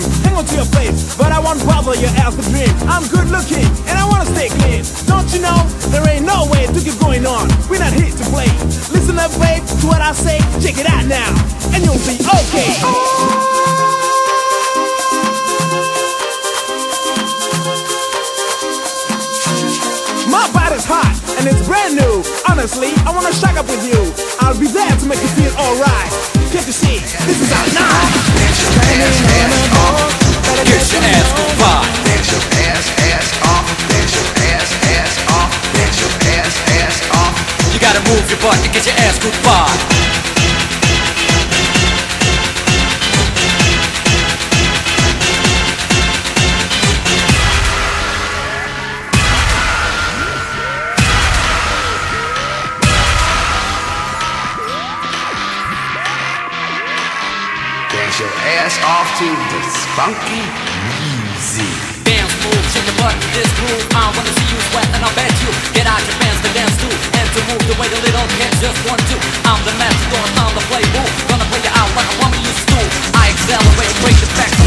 dream. Hang on to your place, but I won't bother your ass to dream. I'm good looking, and I wanna stay clean. Don't you know, there ain't no way to keep going on. We're not here to play. Listen up, babe, to what I say. Check it out now, and you'll be okay. My body's hot, and it's brand new. Honestly, I wanna shack up with you. I'll be there to make you feel alright. Can't you see, this is our night. Dance your ass off. Get your ass goodbye. Dance your ass off. Dance your ass off. Dance your ass off. You gotta move your butt and get your ass goodbye. Dance your ass off to this funky music. Dance, move, shake your butt to this groove. I wanna see you sweat and I'll bet you get out your pants to dance too. And to move the way the little kids just want to. I'm the matador, I'm the play boo. Gonna play you out like a woman used to. I accelerate, break the back.